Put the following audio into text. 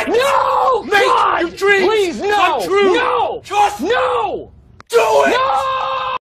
No! Make God! your dreams Please, no! come true! No! Just No!